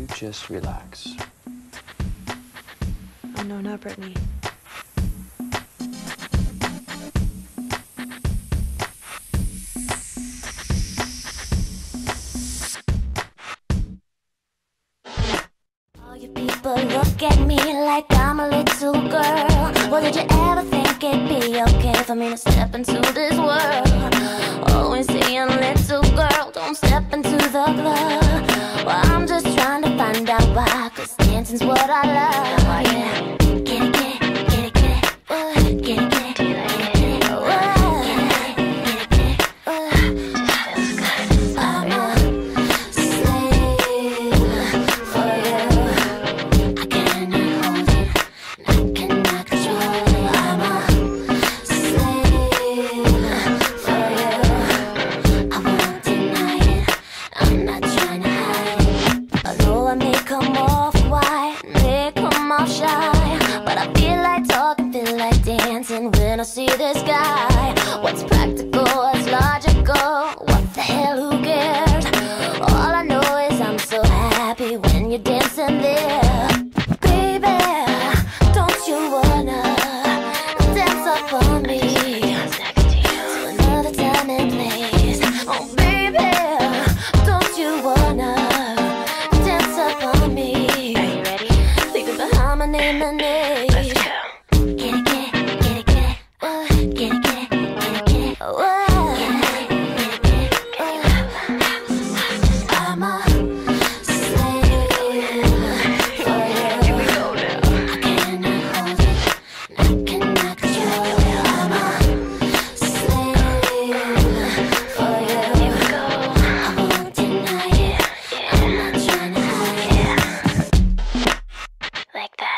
you just relax. Oh, no, not Britney. All you people look at me like I'm a little girl. Well, did you ever think it'd be okay for me to step into this world? Always saying, little girl, don't step into the club. Well, I'm just trying to find out why, 'cause dancing's what I love.